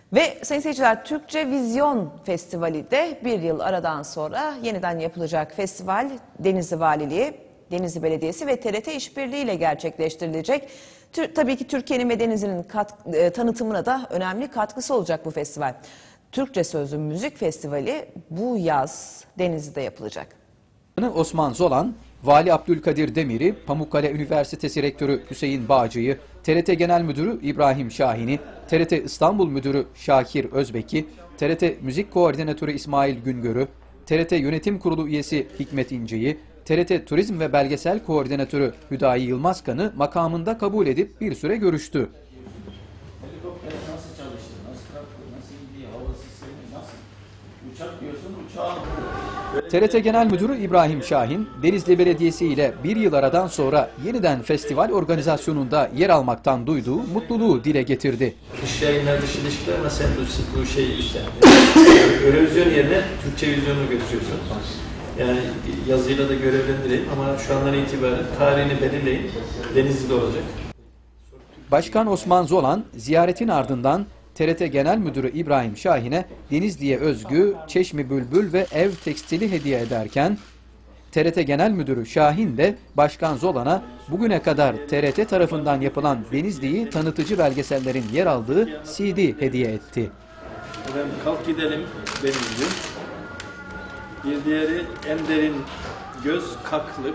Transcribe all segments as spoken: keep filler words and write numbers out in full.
Ve sayın seyirciler, Türkçe Vizyon Festivali de bir yıl aradan sonra yeniden yapılacak festival Denizli Valiliği, Denizli Belediyesi ve T R T işbirliğiyle gerçekleştirilecek. Tür, tabii ki Türkiye'nin ve Denizli'nin e, tanıtımına da önemli katkısı olacak bu festival. Türkçe Sözlü Müzik Festivali bu yaz Denizli'de yapılacak. Osman Zolan, Vali Abdülkadir Demir'i, Pamukkale Üniversitesi Rektörü Hüseyin Bağcı'yı, T R T Genel Müdürü İbrahim Şahin'i, T R T İstanbul Müdürü Şakir Özbek'i, T R T Müzik Koordinatörü İsmail Güngör'ü, T R T Yönetim Kurulu üyesi Hikmet İnce'yi, T R T Turizm ve Belgesel Koordinatörü Hüdayi Yılmazkan'ı makamında kabul edip bir süre görüştü. Nasıl çalıştı, nasıl kalktı, nasıl gidiyor, hava sistemi nasıl? Uçak diyorsun, uçağın... T R T Genel Müdürü İbrahim Şahin, Denizli Belediyesi ile bir yıl aradan sonra yeniden festival organizasyonunda yer almaktan duyduğu mutluluğu dile getirdi. Dış yayınlar, dış ilişkiler ama sen bu, bu şeyi üstlendin. Eurevizyon yerine Türkçe vizyonunu götürüyorsun. Yani yazıyla da görevlendireyim ama şu andan itibaren tarihini belirleyin, Denizli'de olacak. Başkan Osman Zolan, ziyaretin ardından T R T Genel Müdürü İbrahim Şahin'e Denizli'ye özgü Çeşmi Bülbül ve ev tekstili hediye ederken, T R T Genel Müdürü Şahin de Başkan Zolan'a bugüne kadar T R T tarafından yapılan Denizli'yi tanıtıcı belgesellerin yer aldığı C D hediye etti. Efendim, kalk gidelim Denizli. Bir diğeri en derin göz kaklık.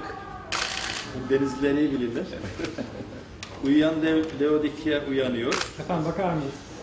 Denizlileri bilirler. Uyuyan dev Leodikya uyanıyor. Efendim bakar mıyız?